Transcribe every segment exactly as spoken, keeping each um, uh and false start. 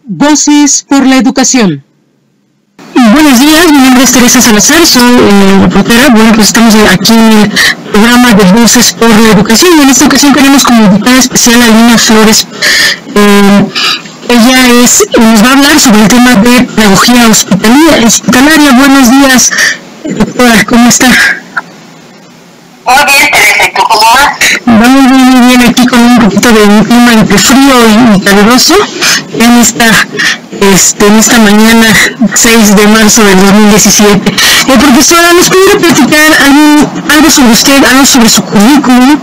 Voces por la Educación. Buenos días, mi nombre es Teresa Salazar, soy eh, reportera. Bueno, pues estamos aquí en el programa de Voces por la Educación. En esta ocasión tenemos como invitada especial a Lina Flores. Eh, ella es, nos va a hablar sobre el tema de pedagogía hospitalaria. hospitalaria. Buenos días, doctora, ¿cómo está? Muy bien, Teresa, ¿y tú cómo vas? Vamos muy, muy bien aquí con un poquito de un clima entre frío y, y caluroso en esta, este, en esta mañana seis de marzo del dos mil diecisiete. Eh, profesora, ¿nos pudiera platicar algo, algo sobre usted, algo sobre su currículum?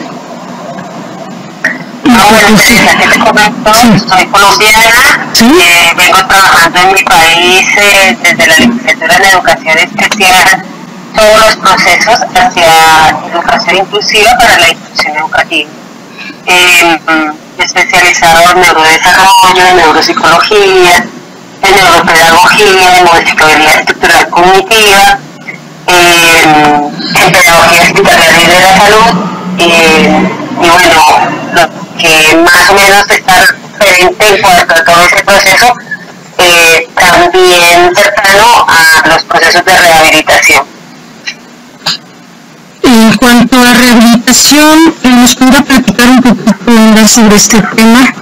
Ah, bueno, Teresa, ¿qué te comento? Sí. Soy colombiana, ¿Sí? eh, vengo trabajando en mi país eh, desde la licenciatura en educación especial, todos los procesos hacia educación inclusiva para la inclusión educativa. Eh, especializado en neurodesarrollo, en neuropsicología, en neuropedagogía, en modificabilidad estructural cognitiva, eh, en pedagogía hospitalaria de la salud, eh, y bueno, lo que más o menos está referente en cuanto a todo ese proceso, eh, también cercano a los procesos de rehabilitación. En cuanto a rehabilitación, ¿nos pudiera platicar un poquito sobre este tema?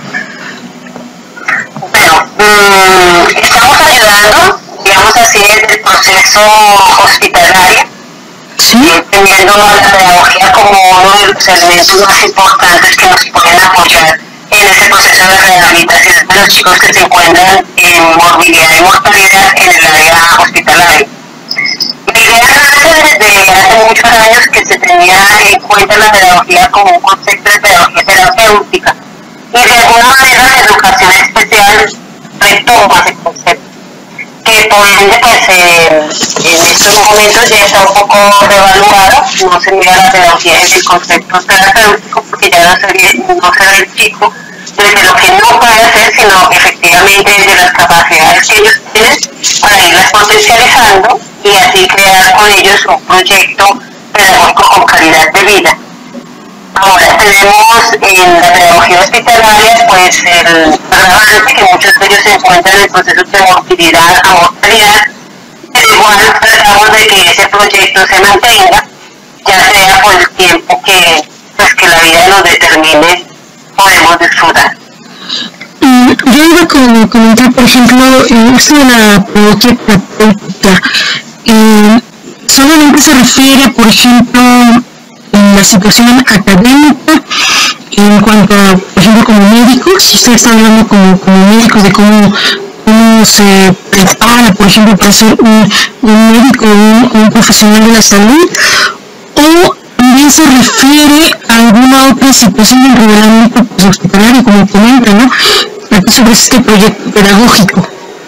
Bueno, mmm, estamos ayudando, digamos así, desde el proceso hospitalario, ¿Sí? eh, teniendo la pedagogía como uno de los elementos más importantes que nos pueden apoyar en ese proceso de rehabilitación de los chicos que se encuentran en morbilidad y mortalidad en el área hospitalaria. La idea nace desde hace muchos años que se tenía en cuenta la pedagogía como un concepto de pedagogía terapéutica, y de alguna manera la educación especial retoma ese concepto, que por ende pues eh, en estos momentos ya está un poco revaluado. No se mira la pedagogía en el concepto terapéutico porque ya no se, no se ve el chico desde lo que no puede hacer, sino efectivamente desde las capacidades que ellos tienen para irlas potencializando y así crear con ellos un proyecto pedagógico con calidad de vida. Ahora tenemos en la pedagogía hospitalaria pues el agravante que muchos de ellos se encuentran en procesos de morbilidad a mortalidad, pero igual tratamos de que ese proyecto se mantenga, ya sea por el tiempo que, pues, que la vida nos determine, podemos disfrutar. Yo iba a comentar, por ejemplo, esto de la pedagogía terapéutica. Eh, solamente se refiere, por ejemplo, en la situación académica, en cuanto a, por ejemplo, como médicos, si usted está hablando como, como médicos de cómo, cómo se prepara, por ejemplo, para ser un, un médico o un, un profesional de la salud, o también se refiere a alguna otra situación dentro del ámbito pues, hospitalario, como comenta, ¿no? Aquí sobre este proyecto pedagógico.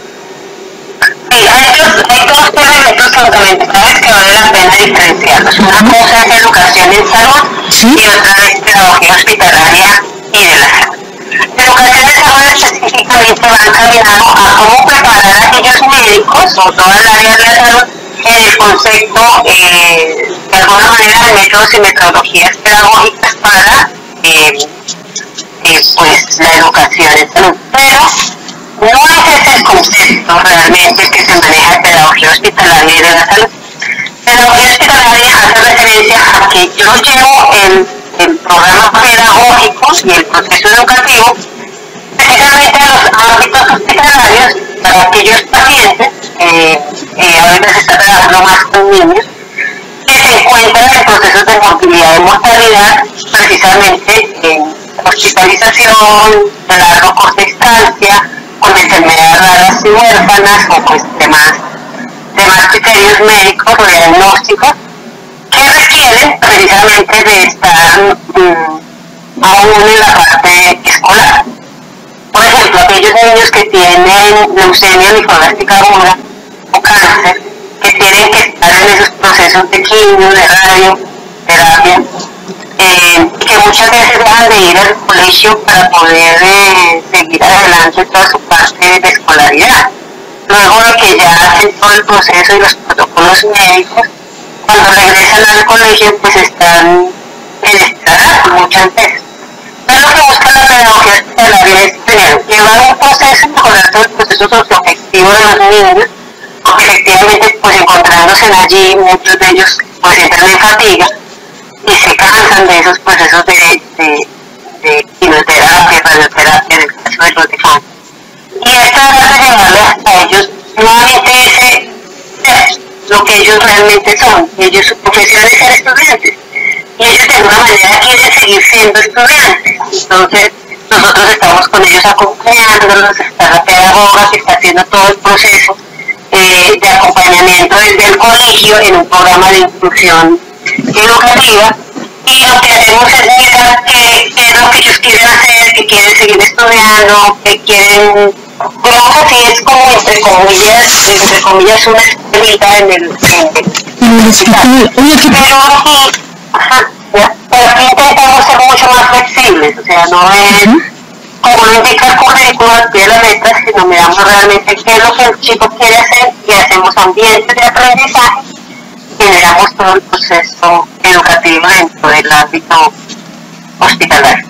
Sí, hay dos, hay dos elementos fundamentales que vale la pena diferenciarlos. Una cosa es educación en salud, ¿Sí? Y otra es pedagogía hospitalaria y de la salud. La educación en salud específicamente va encaminado a cómo preparar a aquellos médicos o toda el área de la salud en el concepto, eh, de alguna manera, de métodos y metodologías pedagógicas para eh, eh, pues, la educación en salud. Pero no es ese el concepto realmente que se maneja en pedagogía hospitalaria y de la salud. Pedagogía hospitalaria hace referencia a que yo llevo el, el programa pedagógico y el proceso educativo precisamente a los ámbitos hospitalarios para aquellos pacientes, eh, eh, a veces se está trabajando más con niños, que se encuentran en procesos de morbilidad y mortalidad, precisamente en hospitalización de largo corte de estancia, con enfermedades raras y huérfanas o pues demás, demás criterios médicos o diagnósticos que requieren precisamente de estar mmm, aún en la parte escolar. Por ejemplo, aquellos niños que tienen leucemia linfoblastica aguda o cáncer, que tienen que estar en esos procesos de quimio, de radioterapia, eh, que muchas veces dejan de ir al colegio para poder eh, seguir adelante toda su parte de escolaridad. Luego de que ya hacen todo el proceso y los protocolos médicos, cuando regresan al colegio pues están en estrada muchas veces. Entonces lo que busca la pedagogía hospitalaria es primero llevar un proceso con las proceso socioafectivo de los niños, porque efectivamente pues encontrándose allí muchos de ellos pues entran en fatiga y se cansan de esos procesos de, de, de quimioterapia, radioterapia, en el caso de los defantes. Y esto hace llevarles a ellos nuevamente ese ser lo que ellos realmente son. Ellos, su profesión es ser estudiantes y ellos de alguna manera quieren seguir siendo estudiantes. Entonces nosotros estamos con ellos acompañándolos, está la pedagoga que está haciendo todo el proceso eh, de acompañamiento desde el colegio en un programa de inclusión educativa, y lo que hacemos es mirar qué, qué es lo que ellos quieren hacer, que quieren seguir estudiando, que quieren, digamos así, es como entre comillas, entre comillas una escuelita en el, en el hospital. Pero aquí, ajá, pero aquí intentamos ser mucho más flexibles, o sea, no es como lo indica el currículo al pie de la letra, sino miramos realmente qué es lo que el chico quiere hacer y hacemos ambientes de aprendizaje, generamos todo el proceso educativo dentro del ámbito hospitalario.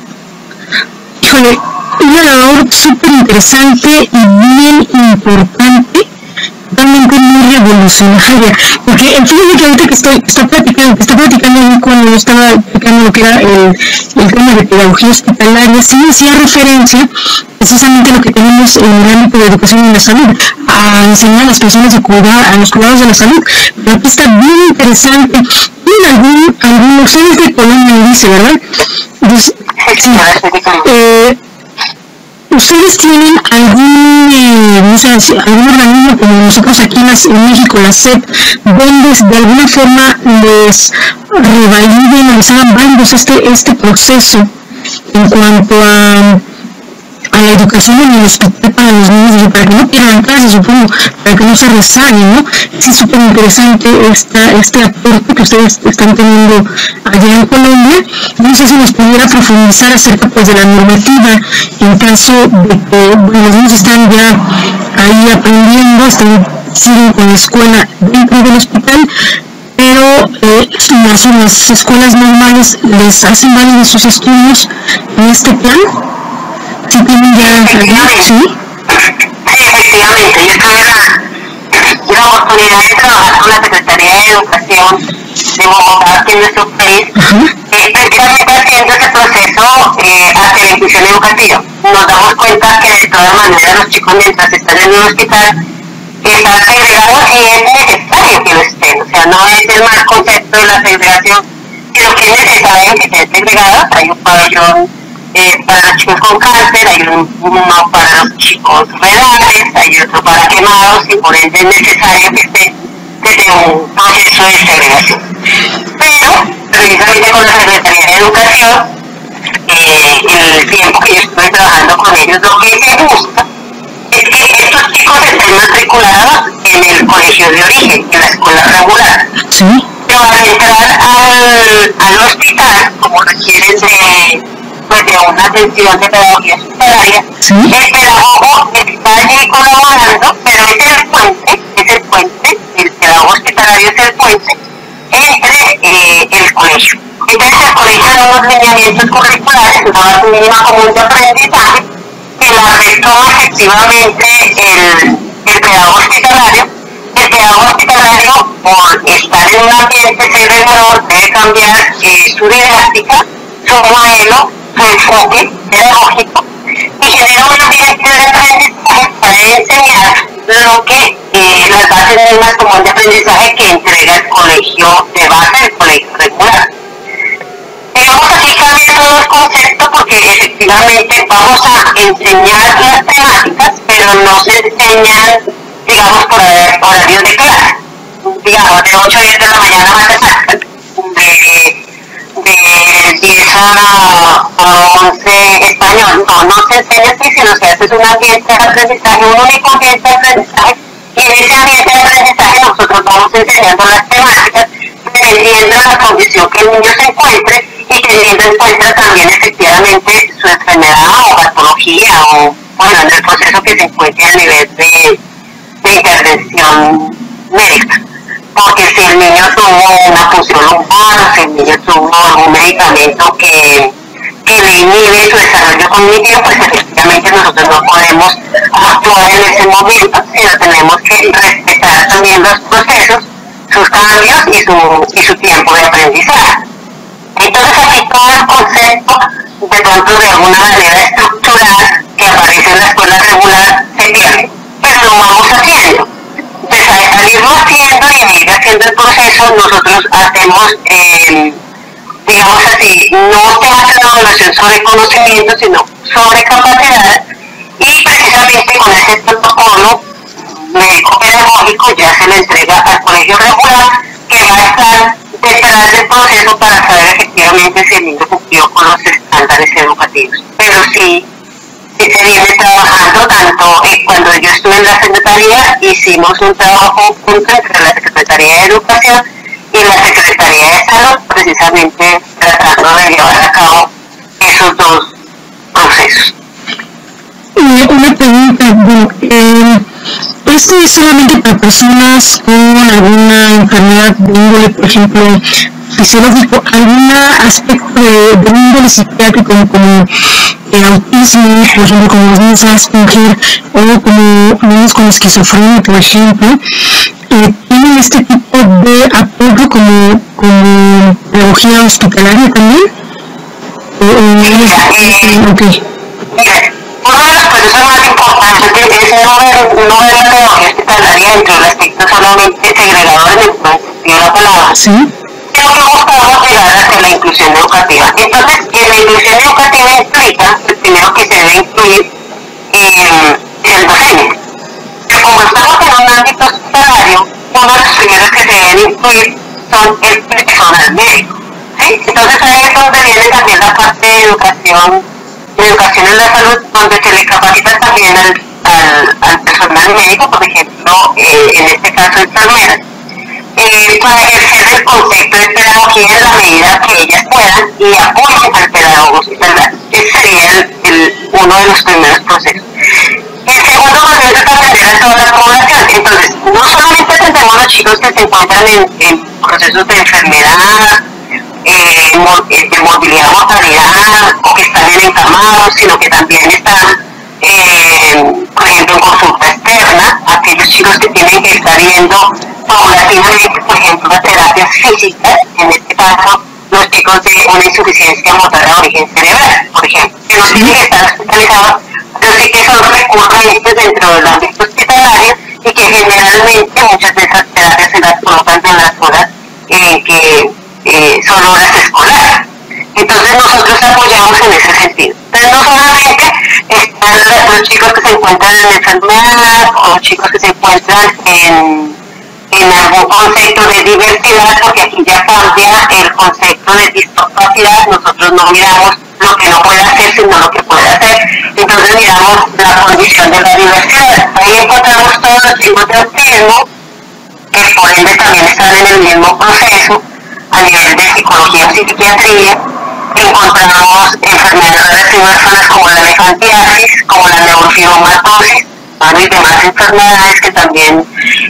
Híjole, una labor súper interesante y bien importante, realmente muy revolucionaria, porque fíjate que ahorita que estoy, estoy platicando, que estoy platicando ahí cuando yo estaba explicando lo que era el, el tema de pedagogía hospitalaria, sí hacía referencia precisamente a lo que tenemos en el ámbito de educación y la salud, a enseñar a las personas a cuidar, a los cuidados de la salud, pero aquí está bien interesante. ¿Tienen algún, algún, ustedes de Colombia me dice, ¿verdad? Entonces, sí, eh, ¿ustedes tienen algún, eh, no sé, algún organismo como nosotros aquí en, las, en México, la S E P, donde de alguna forma les revaliden o les hagan válidos este, este proceso en cuanto a, a la educación en el hospital para los niños, para que no pierdan clases, supongo, para que no se rezaguen, ¿no? Es súper interesante esta, este aporte que ustedes están teniendo allá en Colombia. No sé si nos pudiera profundizar acerca pues de la normativa en caso de que bueno, los niños están ya ahí aprendiendo, están, siguen con la escuela dentro del hospital, pero eh, las, las escuelas normales les hacen válidos sus estudios en este plan. ¿Sí tienen ya algo? ¿Sí? Sí, efectivamente. Yo tuve la, la oportunidad de trabajar con la Secretaría de Educación de Bogotá, aquí en nuestro país, eh, precisamente haciendo ese proceso eh, hacia la inclusión educativa. Nos damos cuenta que de todas maneras los chicos mientras están en el hospital están segregados y es necesario que lo estén. O sea, no es el mal concepto de la segregación, sino que es necesario que estén segregados. Hay un pabellón Eh, para los chicos con cáncer, hay un, uno para los chicos renales, hay otro para quemados, y por ende es necesario que esté desde un proceso de segregación. Pero, precisamente con la Secretaría de Educación, eh, en el tiempo que yo estuve trabajando con ellos, lo que se busca es que estos chicos estén matriculados en el colegio de origen, en la escuela regular. Sí. Pero al entrar al, al hospital, como requieren de pues de una atención de pedagogía hospitalaria, ¿sí? El pedagogo está allí colaborando, pero es el puente, es el puente, el pedagogo hospitalario es el puente entre eh, el colegio. Entonces el colegio da unos lineamientos curriculares, una base mínima común de aprendizaje, que la retoma efectivamente el, el pedagogo hospitalario. El pedagogo hospitalario, por estar en un ambiente segregador, debe cambiar eh, su didáctica, su modelo, su enfoque pedagógico, y genera un ambiente de aprendizaje para enseñar lo que eh, las bases mismas como de aprendizaje que entrega el colegio de base, el colegio regular. Digamos así cambia todo el concepto porque efectivamente vamos a enseñar las temáticas, pero no se enseñan, digamos, por horarios de clase. Digamos, de ocho a diez de la mañana matemáticas, de de diez a once español. No, no se enseña así, sino se hace un ambiente de aprendizaje, un único ambiente de aprendizaje, y en ese ambiente de aprendizaje nosotros vamos enseñando las temáticas, dependiendo de la condición que el niño se encuentre y teniendo en cuenta también efectivamente su enfermedad o patología o, bueno, en el proceso que se encuentre a nivel de, de intervención médica. Porque si el niño tuvo una punción lumbar, si el niño tuvo algún medicamento que, que le inhibe su desarrollo cognitivo, pues efectivamente nosotros no podemos actuar en ese momento, sino tenemos que respetar también los procesos, sus cambios y su, y su tiempo de aprendizaje. Entonces aquí todo el concepto, de pronto de alguna manera estructural, que aparece en la escuela regular, se pierde, pero lo vamos haciendo. Entonces al irlo haciendo y a ir haciendo el proceso, nosotros hacemos, eh, digamos así, no temas de evaluación sobre conocimiento, sino sobre capacidad, y precisamente con ese protocolo médico-pedagógico ya se le entrega al colegio regular, que va a estar detrás del proceso para saber efectivamente si el niño cumplió con los estándares educativos. Pero sí, sí se viene trabajando tanto, eh, cuando yo estuve en la Secretaría, hicimos un trabajo conjunto entre la Secretaría de Educación y la Secretaría de Salud, precisamente tratando de llevar a cabo esos dos procesos. Eh, una pregunta, bueno, eh, ¿esto es solamente para personas con alguna enfermedad de índole, por ejemplo, fisiológico, algún aspecto de, de índole psiquiátrico como el autismo, por ejemplo, como los niños Asperger o como niños con esquizofrenia, por ejemplo, eh, tienen este tipo de apoyo como, como pedagogía hospitalaria también? ¿O, o es, okay. Uno de los procesos más importantes es no ver, no ver la pedagogía hospitalaria dentro del aspecto solamente segregador en el sentido de la palabra. ¿Sí? Creo que buscamos llegar hacia la inclusión educativa. Entonces, en la inclusión educativa implica, el primero que se debe incluir eh, el docente. Pero como estamos en un ámbito hospitalario, uno de los primeros que se deben incluir son el personal médico. ¿Sí? Entonces ahí es donde viene también la parte de educación, de educación en la salud, donde se le capacita también al, al, al personal médico, por ejemplo, eh, en este caso enfermeras, eh, para ejercer el concepto de pedagogía en la medida que ellas puedan y apoyen al pedagogo hospitalario. Ese sería el, el, uno de los primeros procesos. El segundo proceso es atender a toda la población. Entonces, no solamente atendemos a los chicos que se encuentran en, en procesos de enfermedad, eh, de movilidad, mortalidad, o que están en encamados, sino que también están, eh, por ejemplo, en consulta externa, aquellos chicos que tienen que estar yendo paulatinamente, por ejemplo, a terapias físicas, en este caso, los chicos de una insuficiencia motora de origen cerebral, por ejemplo, que no tienen que estar hospitalizados, pero sí que son recurrentes dentro del ámbito hospitalario y que generalmente muchas de esas terapias se las colocan en las horas en que eh, son horas escolares. Entonces nosotros apoyamos en ese sentido. Entonces no solamente están los chicos que se encuentran en enfermedad o los chicos que se encuentran en, en algún concepto de diversidad, porque aquí ya cambia el concepto de discapacidad. Nosotros no miramos lo que no puede hacer, sino lo que puede hacer. Entonces miramos la condición de la diversidad. Ahí encontramos todos los chicos de autismo, que por ende también están en el mismo proceso a nivel de psicología o psiquiatría. Encontramos enfermedades huérfanas como la elefantiasis, como la neurofibromatosis, bueno, y demás enfermedades que también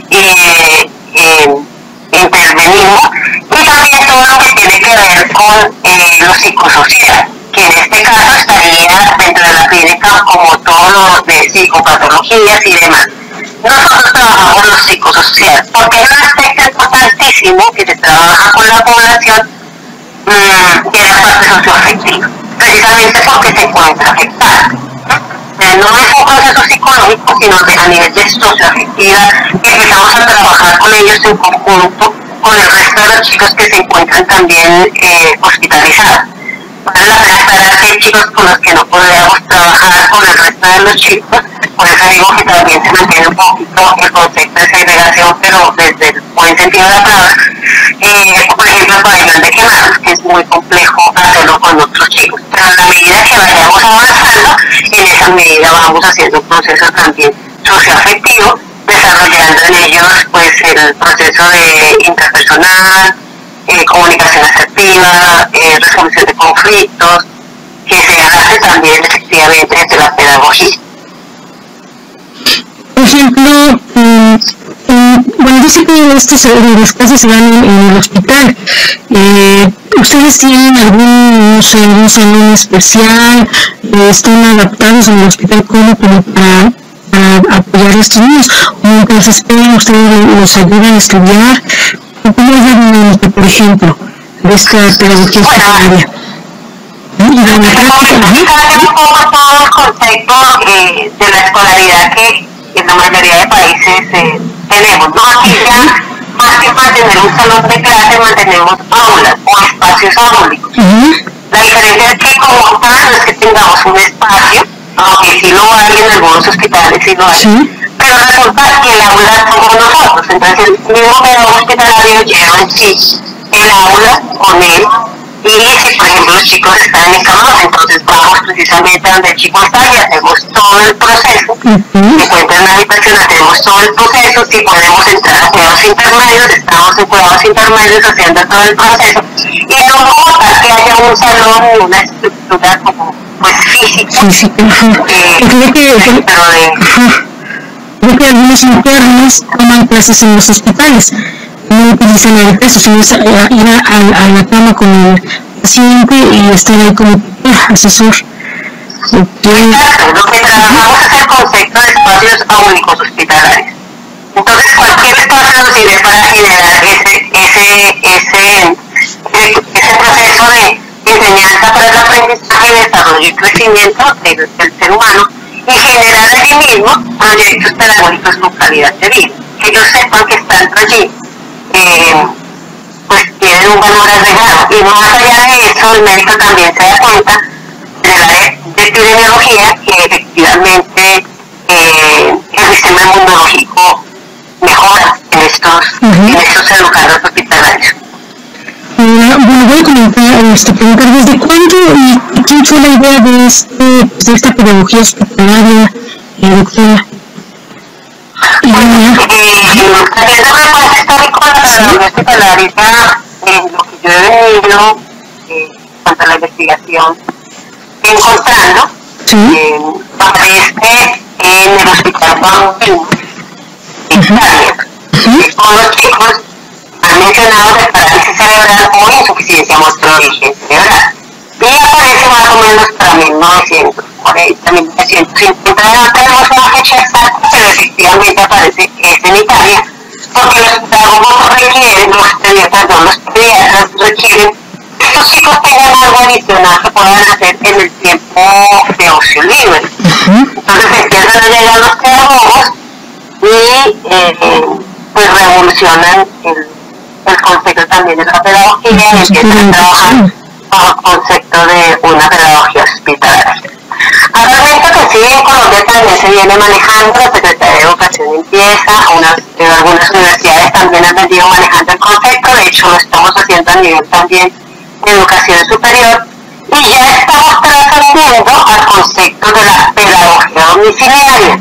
eh, eh, intervenimos, y también todo lo que tiene que ver con eh, lo psicosocial, que en este caso estaría dentro de la clínica como todo lo de psicopatologías y demás. Nosotros trabajamos lo psicosocial, porque hay un aspecto importantísimo que se trabaja con la población, mmm, que es la parte socioafectiva, precisamente porque se encuentra afectada. Eh, no es un proceso psicológico, sino de, a nivel de socioafectiva, que empezamos a trabajar con ellos en conjunto con el resto de los chicos que se encuentran también eh, hospitalizados. Vale la pena aclarar que hay chicos con los que no podríamos trabajar con el resto de los chicos, por eso digo que también se mantiene un poquito el concepto de segregación, pero desde el buen sentido de la palabra. Eh, por ejemplo, el pabellón de quemados, que es muy complejo hacerlo con otros chicos, pero en la medida que vayamos avanzando, en esa medida vamos haciendo un proceso también socioafectivo, desarrollando en ellos pues el proceso de interpersonal, eh, comunicación asertiva, eh, resolución de conflictos, que se hace también efectivamente desde la pedagogía. Por ejemplo, eh, eh, bueno, yo sé que estos las clases se dan en, en el hospital. Eh, ¿Ustedes tienen algún, no sé, algún salón especial? Eh, ¿Están adaptados en el hospital como, como para para apoyar a estos niños. Mientras esperen, ustedes los ayudan a estudiar. ¿Cómo es la dinámica, por ejemplo, de esta pedagogía hospitalaria? Y de la práctica, un poco todo el concepto eh, de la escolaridad que en la mayoría de países eh, tenemos, ¿no? Aquí ya, más que mantener un salón de clase, mantenemos aulas o espacios públicos. Uh-huh. La diferencia es que como tal no es que tengamos un espacio, aunque sí lo hay en algunos hospitales, sí lo hay, ¿sí? Pero resulta que el aula somos nosotros, entonces el mismo pedagogo hospitalario lleva en sí el aula con él. Y si, por ejemplo, los chicos están en cama, entonces vamos precisamente donde el chico está y hacemos todo el proceso. Uh-huh. Si encuentran una habitación, hacemos todo el proceso. Si podemos entrar a cuidados intermedios, estamos en cuidados intermedios haciendo todo el proceso. Y no como tal que haya un salón y una estructura como, pues, física. Física. Eh, creo que, eh, pero de... Creo que algunos internos toman clases en los hospitales. No utilizan el peso, sino ir a, a, a la cama con el paciente y estar ahí como asesor. Okay. Exacto, lo que trabajamos es el concepto de espacios públicos hospitalarios. Entonces, cualquier espacio nos sirve para generar ese, ese, ese, ese, ese proceso de enseñanza para el aprendizaje, desarrollo y crecimiento del, del ser humano y generar allí mismo proyectos pedagógicos con calidad de vida. Que ellos sepan que están allí. Eh, pues tienen un valor agregado y más allá de eso el médico también se da cuenta de la de epidemiología que efectivamente eh, el sistema inmunológico mejora en estos, uh-huh. en estos educadores hospitalarios. Uh, bueno, voy a comentar, este, preguntar desde cuándo y quién fue la idea de, este, de esta pedagogía hospitalaria, eh, doctora. Pues, eh, haciendo un recuento histórico de la pedagogía hospitalaria, en lo que yo he venido, eh, cuanto a la investigación, encontrando, ¿sí? eh, aparece en el Hospital Bambino, en Italia. ¿Sí? Todos los chicos han mencionado de parálisis cerebral o insuficiencia motora cerebral. Y aparece más o menos para mil novecientos cuarenta, mil novecientos cincuenta, no tenemos una fecha exacta, pero efectivamente aparece que es en Italia, porque los pedagogos requieren, los pediatras, no, los pediatras requieren que estos chicos tengan algo adicional que puedan hacer en el tiempo de ocio libre. Entonces empiezan a llegar los pedagogos y eh, pues revolucionan el, el concepto también de la pedagogía y empiezan a trabajar bajo el concepto de una pedagogía hospitalaria. Actualmente que sí, en Colombia también se viene manejando, la Secretaría de Educación empieza, unas, eh, algunas universidades también han venido manejando el concepto, de hecho lo estamos haciendo a nivel también de educación superior, y ya estamos trascendiendo al concepto de la pedagogía domiciliaria,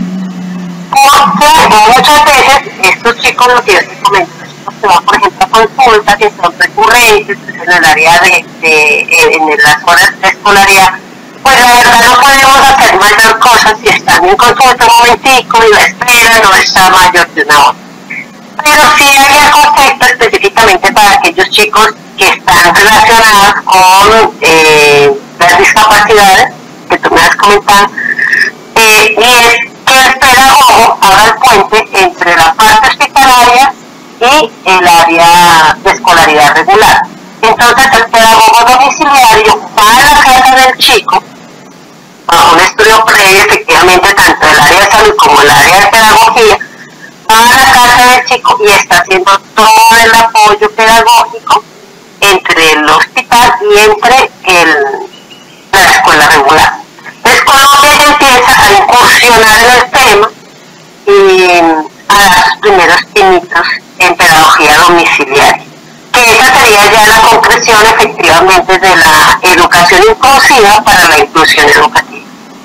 porque muchas veces estos chicos, lo que yo les comento, que van por ejemplo a consultas que son recurrentes en el área de, de, de en las horas de escolaridad, pues la verdad no podemos hacer mayor cosa si están en consulta un momentico y la espera no está mayor de una hora. Pero sí hay el concepto específicamente para aquellos chicos que están relacionados con eh, las discapacidades que tú me has comentado, eh, y es que el pedagogo haga el puente entre la parte hospitalaria y el área de escolaridad regular. Entonces el pedagogo domiciliario va a la casa del chico, bajo un estudio previo efectivamente tanto del área de salud como el área de pedagogía, va a la casa del chico y está haciendo todo el apoyo pedagógico entre el hospital y entre el, la escuela regular. Entonces Colombia ya empieza a incursionar en el tema y a dar sus primeros pinitos en pedagogía domiciliaria, que esa sería ya la concreción efectivamente de la educación inclusiva para la inclusión educativa.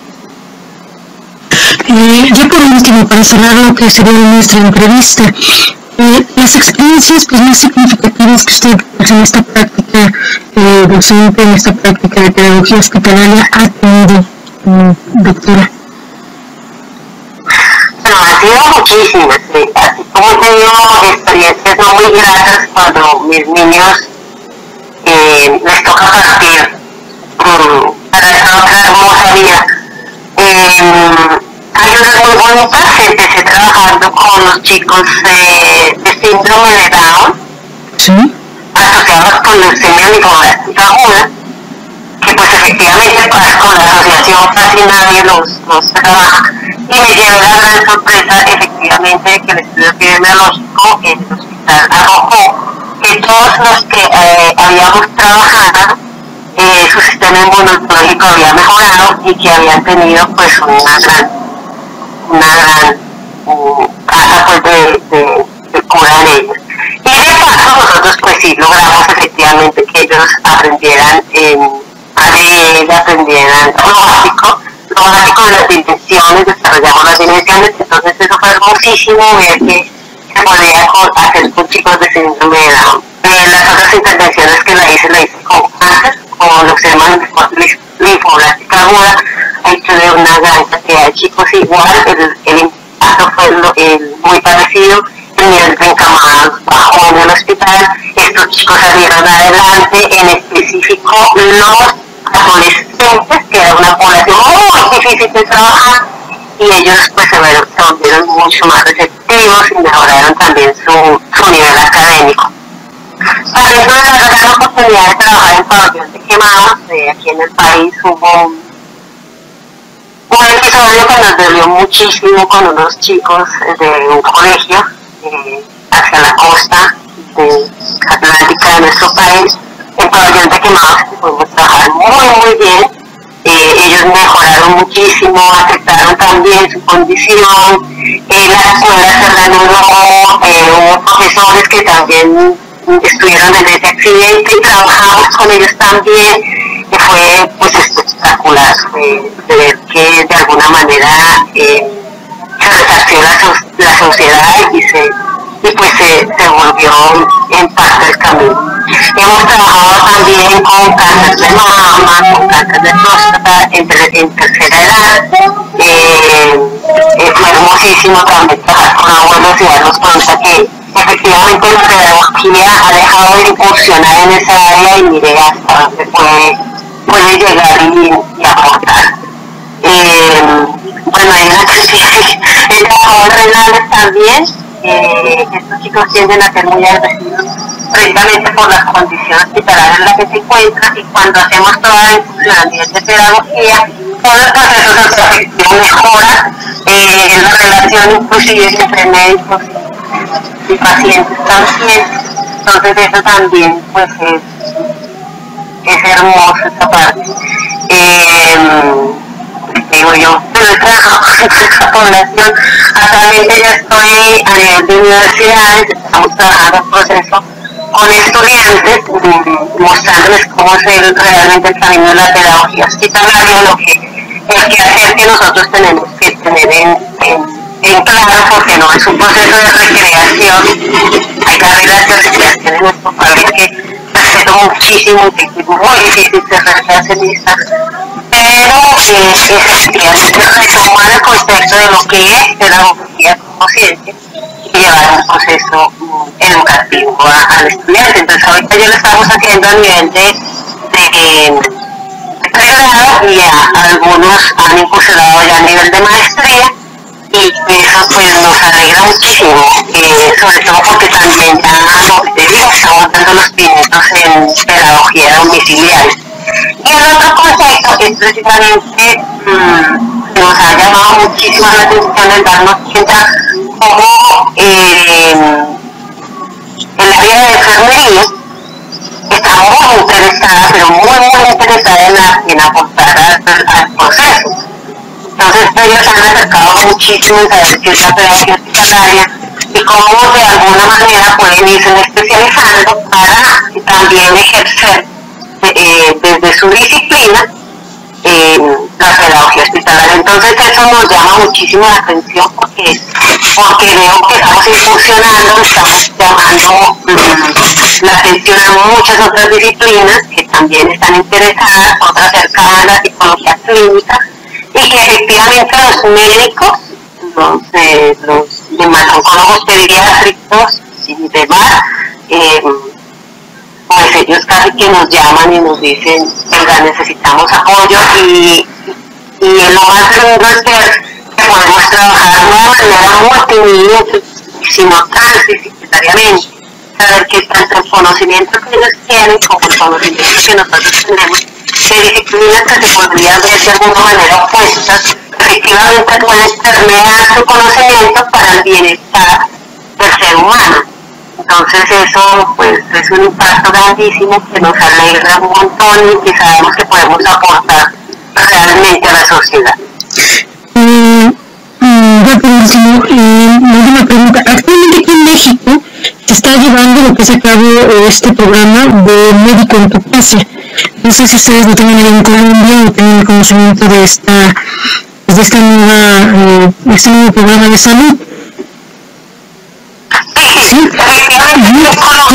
Eh, ya por último, para cerrar lo que sería nuestra entrevista, eh, las experiencias pues, más significativas que usted pues, en esta práctica eh, docente, en esta práctica de pedagogía hospitalaria ha tenido, eh, doctora. Bueno, han sido muchísimas, ¿sí? Así como he tenido experiencias no muy gratas cuando mis niños eh, les toca partir um, para esa otra hermosa vida. Eh, ayudas muy bonitas. Empecé trabajando con los chicos eh, de síndrome de Down, ¿sí? asociados con leucemia linfoblastica aguda, que pues efectivamente para, con la asociación casi nadie los, los trabaja, y me llevé la gran sorpresa efectivamente de que el estudio epidemiológico en el hospital arrojó que todos los que eh, habíamos trabajado, eh, su sistema inmunológico había mejorado y que habían tenido pues una gran, una gran um, tasa pues de, de, de cura en ellos. Y de paso nosotros pues sí logramos efectivamente que ellos aprendieran en a leer, aprendieran lo básico, lo básico de las dimensiones, desarrollamos las dimensiones, entonces eso fue hermosísimo ver que se podía hacer con chicos de síndrome de Down. Eh, las otras intervenciones que la hice, la hice con cáncer, con leucemia linfoblástica aguda, ahí tuve una gran cantidad de chicos igual, el, el impacto fue lo, el, muy parecido, el nivel de encamados bajó en el hospital, estos chicos salieron adelante, en específico los adolescentes, que era una población muy difícil de trabajar, y ellos pues se volvieron mucho más receptivos y mejoraron también su, su nivel académico. También tuve la gran oportunidad de trabajar en pabellón de quemados, eh, aquí en el país hubo un episodio que nos dolió muchísimo con unos chicos de un colegio eh, hacia la costa de atlántica de nuestro país, en pabellón de quemados, que pudimos trabajar muy muy bien. Eh, ellos mejoraron muchísimo, aceptaron también su condición, eh, la escuela se reanudó, eh, hubo profesores que también estuvieron en ese accidente y trabajamos con ellos también, que fue pues espectacular, fue de ver que de alguna manera eh, se resarció la, la sociedad y se y pues se, se volvió en parte el camino. Hemos trabajado también con cáncer de mama, con cáncer de próstata en, en tercera edad. Eh, eh, fue hermosísimo también trabajar con abuelos y darnos cuenta que efectivamente la pedagogía ha dejado de incursionar en esa área y mire hasta dónde puede, puede llegar y, y aportar. Eh, bueno, hay una cantidad de trabajadores renales también. Eh, estos chicos tienden a ser muy agresivos precisamente por las condiciones hospitalarias en las que se encuentran, y cuando hacemos toda la inclusión a nivel de pedagogía, todo el proceso socioafectivo mejora, eh, la relación inclusive entre médicos y pacientes también, entonces eso también pues es, es hermoso esta parte. Eh, digo yo, pero he trabajado con esa población, actualmente ya estoy a nivel de universidades, estamos trabajando en proceso con estudiantes, mostrándoles cómo es el, realmente el camino de la pedagogía hospitalaria, lo que el que hacer que nosotros tenemos que tener en, en, en claro, porque no es un proceso de recreación, hay carreras de recreación en nuestro país que respeto muchísimo, que es muy difícil ser recreacionista, pero eh, efectivamente retomar el concepto de lo que es pedagogía como ciencia y llevar un proceso um, educativo a, al estudiante. Entonces ahorita ya lo estamos haciendo a nivel de, de, de pregrado, y a, algunos han incursionado ya a nivel de maestría, y eso pues nos alegra muchísimo, eh, sobre todo porque también ya, como te digo, estamos dando los pinitos en pedagogía domiciliaria. Y el otro concepto es precisamente mmm, que nos ha llamado muchísimo la atención el darnos cuenta cómo eh, el área de enfermería está muy interesada, pero muy muy interesada en, la, en aportar al, al proceso. Entonces ellos han acercado muchísimo en saber qué es la pedagogía hospitalaria y cómo de alguna manera pueden irse especializando para también ejercer Eh, desde su disciplina eh, la pedagogía hospitalaria. Entonces eso nos llama muchísimo la atención porque, porque veo que estamos incursionando, estamos llamando um, la atención a muchas otras disciplinas que también están interesadas, otras cercanas a la psicología clínica, y que efectivamente los médicos, los, eh, los hematoncólogos pediátricos y demás, eh, pues ellos casi que nos llaman y nos dicen, venga, necesitamos apoyo, y, y lo más lindo es ver que podemos trabajar de una manera multinivel, simultáneamente, saber qué tanto el conocimiento que ellos tienen como el conocimiento que nosotros tenemos, que disciplinas que se podrían ver de alguna manera opuestas, efectivamente pueden permear su conocimiento para el bienestar del ser humano. Entonces eso pues es un impacto grandísimo que nos alegra un montón y que sabemos que podemos aportar realmente a la sociedad. Eh, ya por último, eh, la última pregunta. Actualmente aquí en México se está llevando lo que se acabó este programa de Médico en tu Casa. No sé si ustedes lo tienen en Colombia o tienen conocimiento de esta, de esta nueva, eh, este nuevo programa de salud. Sí, efectivamente,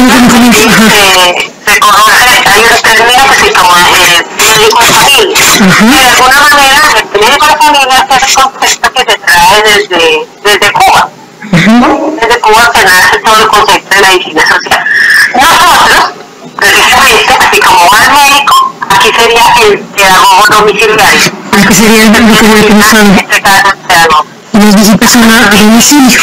se conoce, hay un término que se llama el médico de familia. De alguna manera, el médico de familia es un concepto que se trae desde, desde Cuba. Desde Cuba se nace todo el concepto de medicina social. Nosotros, precisamente, así como va el médico, aquí sería el pedagogo domiciliario. Aquí sería el domiciliario que nos habla. En este caso, el pedagogo. Y las visitas son a domicilio.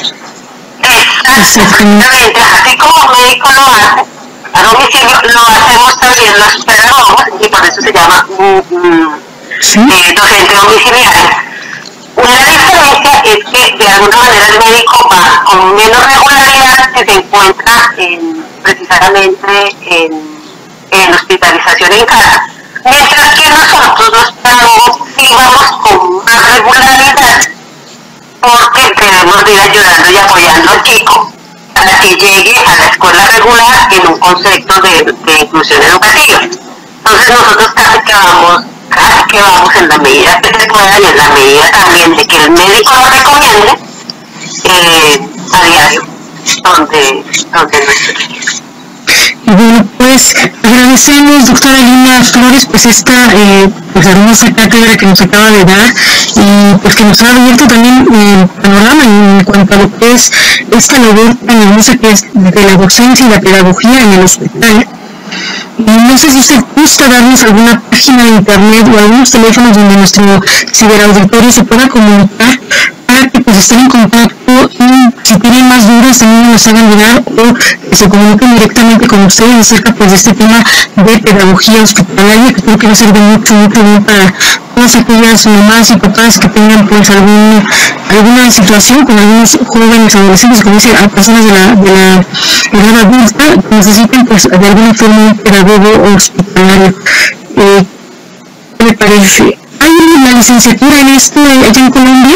Exactamente, así como un médico lo hace a domicilio, lo hacemos también los pedagogos y por eso se llama un, un ¿sí? eh, docente domiciliario. Una diferencia es que de alguna manera el médico va con menos regularidad que se encuentra en, precisamente en, en hospitalización en casa, mientras que nosotros los pedagogos sí vamos con más regularidad porque debemos ir ayudando y apoyando al chico para que llegue a la escuela regular en un concepto de, de inclusión educativa. Entonces nosotros casi que vamos, casi que vamos en la medida que se pueda y en la medida también de que el médico lo recomiende eh, a diario donde, donde nuestro chico. Y bueno, pues agradecemos, doctora Lina Flores, pues esta eh, pues hermosa cátedra que nos acaba de dar y pues que nos ha abierto también el eh, panorama en cuanto a lo que es esta labor tan hermosa que es de la docencia y la pedagogía en el hospital. Y no sé si usted gusta darnos alguna página de internet o algunos teléfonos donde nuestro ciberauditorio se pueda comunicar para que pues estén en contacto y si tienen más dudas también nos hagan llegar o que se comuniquen directamente con ustedes acerca pues de este tema de pedagogía hospitalaria, que creo que va a ser de mucho, mucho bien para todas aquellas mamás y papás que tengan pues algún, alguna situación con algunos jóvenes adolescentes, como dice, a personas de la, de la edad adulta que necesitan pues de alguna forma un pedagogo hospitalario. Eh, ¿Qué le parece? ¿Hay una licenciatura en esto allá en Colombia?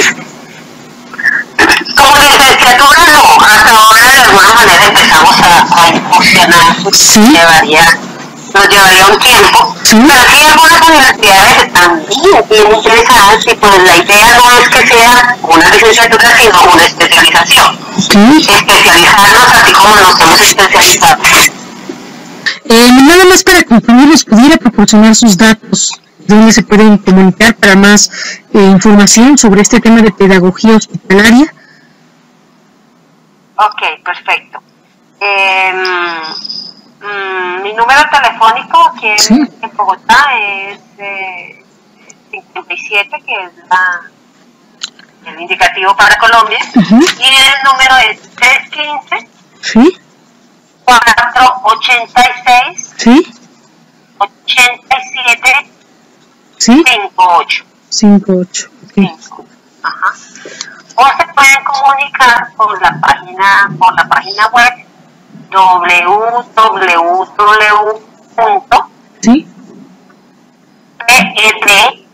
Como licenciatura no, hasta ahora de alguna manera empezamos a, a incursionar, ¿sí? llevaría, nos llevaría un tiempo, ¿sí? Pero sí algunas universidades también bien interesadas y pues la idea no es que sea una licenciatura sino una especialización, ¿sí? Especializarnos así como nos hemos especializado. Eh, nada más para concluir, ¿nos pudiera proporcionar sus datos donde se pueden comunicar para más eh, información sobre este tema de pedagogía hospitalaria? Ok, perfecto. Eh, mm, mi número telefónico aquí en, ¿sí? en Bogotá es eh, cincuenta y siete, que es la, el indicativo para Colombia, uh-huh. Y el número es trescientos quince, ¿sí? cuatrocientos ochenta y seis, ¿sí? ochenta y siete, ¿sí? cincuenta y ocho. cincuenta y ocho. Okay. Ajá. O se pueden comunicar por la página, por la página web doble u doble u doble u punto p e t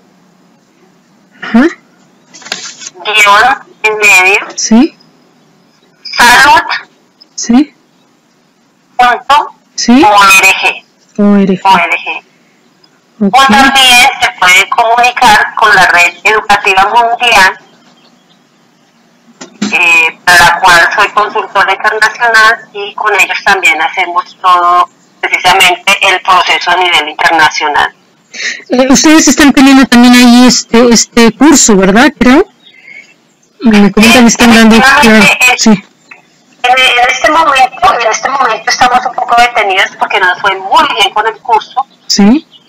guión en medio, ¿sí? salud, ¿sí? punto, ¿sí? org. org. org. Okay. O también se puede comunicar con la Red Educativa Mundial, eh, para la cual soy consultora internacional, y con ellos también hacemos todo, precisamente el proceso a nivel internacional. Eh, ustedes están teniendo también ahí este este curso, ¿verdad? Creo. Me comentan que están dando. Claro, sí. En, en este momento, en este momento estamos un poco detenidos porque nos fue muy bien con el curso. Sí.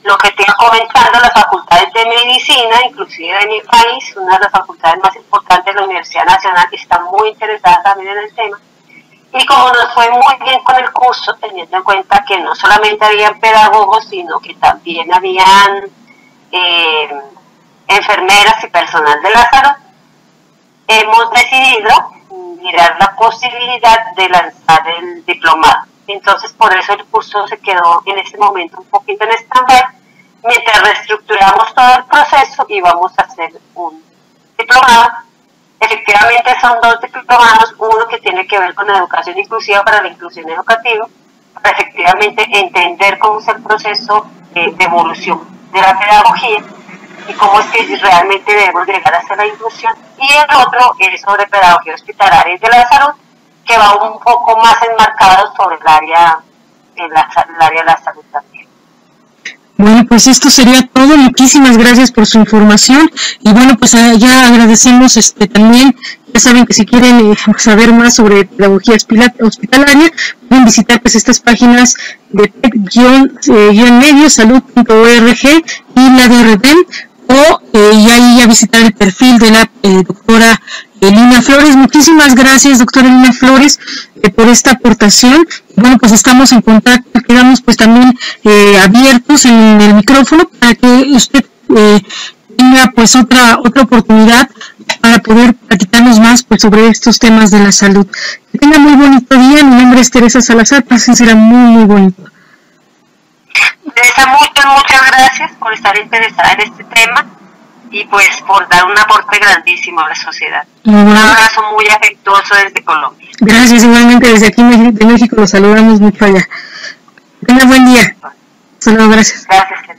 lo que te iba comentando, las facultades de medicina, inclusive de mi país, una de las facultades más importantes de la Universidad Nacional, que está muy interesada también en el tema. Y como nos fue muy bien con el curso, teniendo en cuenta que no solamente habían pedagogos, sino que también habían eh, enfermeras y personal de la salud, hemos decidido mirar la posibilidad de lanzar el diplomado. Entonces, por eso el curso se quedó en este momento un poquito en stand-by, mientras reestructuramos todo el proceso y vamos a hacer un diplomado. Efectivamente son dos diplomados, uno que tiene que ver con la educación inclusiva para la inclusión educativa, para efectivamente entender cómo es el proceso eh, de evolución de la pedagogía y cómo es que realmente debemos llegar hacia la inclusión, y el otro es sobre pedagogía hospitalaria y de la salud, que va un poco más enmarcado sobre el área, el, el área de la salud también. Bueno, pues esto sería todo. Muchísimas gracias por su información. Y bueno, pues ya agradecemos este también. Ya saben que si quieren eh, saber más sobre pedagogía hospitalaria, pueden visitar pues estas páginas de pep-medio salud punto org y la de Redem, o eh, y ahí ya visitar el perfil de la eh, doctora Elina Flores. Muchísimas gracias, doctora Elina Flores, eh, por esta aportación. Bueno, pues estamos en contacto, quedamos pues también eh, abiertos en el micrófono para que usted eh, tenga pues otra otra oportunidad para poder platicarnos más pues sobre estos temas de la salud. Que tenga muy bonito día. Mi nombre es Teresa Salazar, pasen será muy muy bonito. Teresa, muchas, muchas gracias por estar interesada en este tema y pues por dar un aporte grandísimo a la sociedad. Muy un abrazo muy afectuoso desde Colombia. Gracias, igualmente desde aquí de México los saludamos mucho allá. Tenga buen día. Saludos, gracias. Gracias.